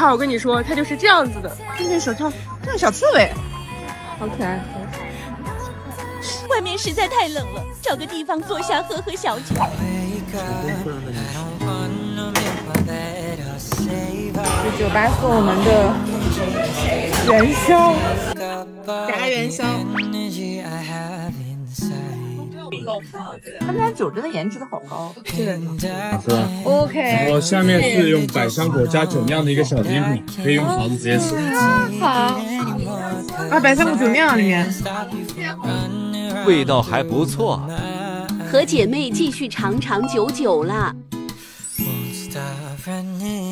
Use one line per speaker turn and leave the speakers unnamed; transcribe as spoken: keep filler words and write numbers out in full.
套，我跟你说，它就是这样子的。
这个手套，这个小刺猬，
好可爱。
外面实在太冷了，找个地方坐下喝喝小酒。
是酒吧送我们的元宵，
炸元宵。他们家酒真的颜值的好高，
是的，
是吧
OK。
然后下面是用百香果加酒酿的一个小甜品，可以用勺子直接吃。
好啊，百香果酒酿里面，
味道还不错。
和姐妹继续长长久久啦。